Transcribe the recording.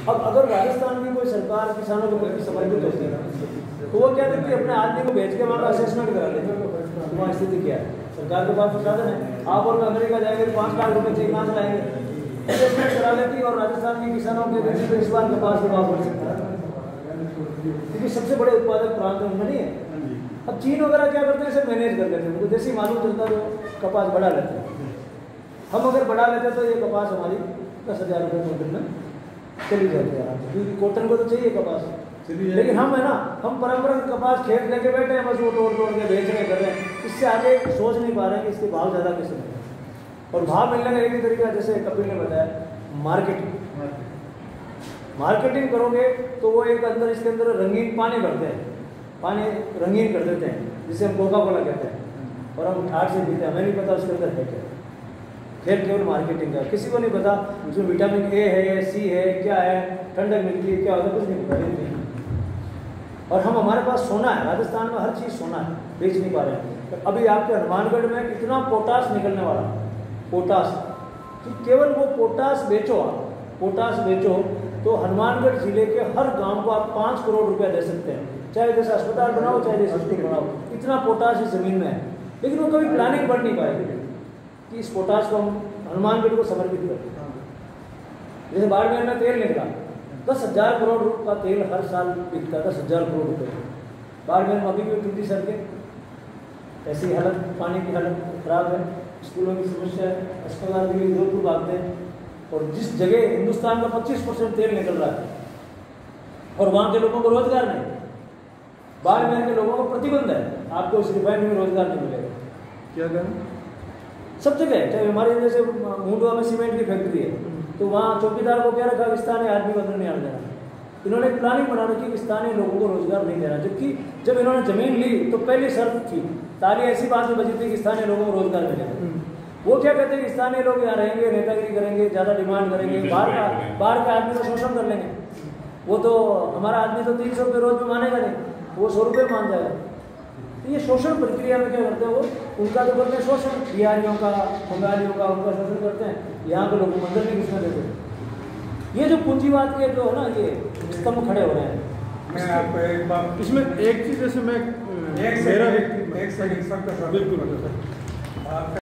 अब अगर राजस्थान की कोई सरकार किसानों के प्रति समर्पित होती है तो वो क्या करती है, अपने आदमी को भेज के वहाँ का असेसमेंट करा लेती है वहाँ स्थिति क्या है। सरकार के पास साधन है, आप और अमेरिका जाएंगे तो 5 लाख रुपए चाहिए, कहाँ से लाएंगे, असेसमेंट करा लेती और राजस्थान के किसानों के व्यक्ति को इस बार कपास के भाव बढ़ सकता है क्योंकि सबसे बड़े उत्पादक प्रांत उनमें नहीं है। अब चीन वगैरह क्या करते हैं, इसे मैनेज कर लेते हैं, उनको जैसे ही मालूम चलता है तो कपास बढ़ा लेते हैं। हम अगर बढ़ा लेते तो ये कपास हमारी 10,000 रुपये क्विंटल में चली जाती है आराम से, क्योंकि कॉटन को तो चाहिए कपास। लेकिन हम है ना, हम परंपरागत कपास खेत लेके बैठे हैं, बस वो तोड़ तोड़ के बेच रहे कर रहे हैं, इससे आगे सोच नहीं पा रहे हैं कि इसके भाव ज़्यादा कैसे मिले। और भाव मिलने का एक ही तरीका, जैसे कपिल ने बताया, मार्केटिंग करोगे तो वो एक अंदर इसके अंदर रंगीन पानी भरते हैं, पानी रंगीन कर देते हैं जिसे हम कोका कोला कहते हैं, और हम ठाट से पीते हैं, हमें नहीं पता उसके अंदर है क्या। खेल केवल मार्केटिंग का, किसी को नहीं पता उसमें विटामिन ए है, सी है, क्या है, ठंडक मिलती है, क्या होता है, कुछ नहीं पता। और हम, हमारे पास सोना है, राजस्थान में हर चीज़ सोना है, बेच नहीं पा रहे हैं। तो अभी आपके हनुमानगढ़ में इतना पोटास निकलने वाला, पोटास, तो केवल वो पोटास बेचो, आप पोटास बेचो तो हनुमानगढ़ जिले के हर गांव को आप 5 करोड़ रुपया दे सकते हैं, चाहे जैसे अस्पताल बनाओ, चाहे जैसे स्कूल बनाओ, इतना पोटास इस जमीन में है। लेकिन वो कभी प्लानिंग बढ़ नहीं पाएगी कि इस पोटास को हम हनुमानगढ़ को समर्पित करें। जैसे बाड़मेर में तेल निकला, 10,000 करोड़ रुपये का तेल हर साल बिकता है, 10,000 करोड़ रुपये। बाड़मेर में अभी भी टूटी सड़कें, ऐसी हालत, पानी की हालत खराब है, स्कूलों की समस्या है, अस्पताल के लिए दूर भागते हैं। और जिस जगह हिंदुस्तान का 25% तेल निकल रहा है और वहाँ के लोगों को रोजगार नहीं, बाड़मेर के लोगों को प्रतिबंध है, आपको इस रिफाइनरी में रोजगार नहीं मिलेगा। क्या करें, सब जगह, चाहे हमारे जैसे मुंडवा में सीमेंट की फैक्ट्री है तो वहाँ चौकीदार को क्या रखा, स्थानीय आदमी को अंदर नहीं आने देना। इन्होंने एक प्लानिंग बना रखी कि स्थानीय लोगों को रोजगार नहीं देना, जबकि जब इन्होंने जमीन ली तो पहली शर्त थी, ताली ऐसी बात में बजी थी कि स्थानीय लोगों को रोजगार मिलेगा। वो क्या कहते हैं कि स्थानीय लोग यहाँ रहेंगे, नेतागिरी करेंगे, ज़्यादा डिमांड करेंगे, बाहर के आदमी को शोषण कर लेंगे। वो तो हमारा आदमी तो 300 रुपये रोज में मानेगा नहीं, वो 100 रुपये मान जाएगा। तो ये शोषण प्रक्रिया में क्या करते हैं, वो उनका तो करते हैं शोषण, बिहारियों का, बंगालियों का, उनका शोषण करते हैं, यहाँ के लोगों को मंदिर नहीं घुसने देते। ये जो पूंजीवाद के जो है ना, ये स्तंभ खड़े हो रहे हैं। मैं आपको एक बात, इसमें एक चीज़ जैसे मैं एक सेकंड बिल्कुल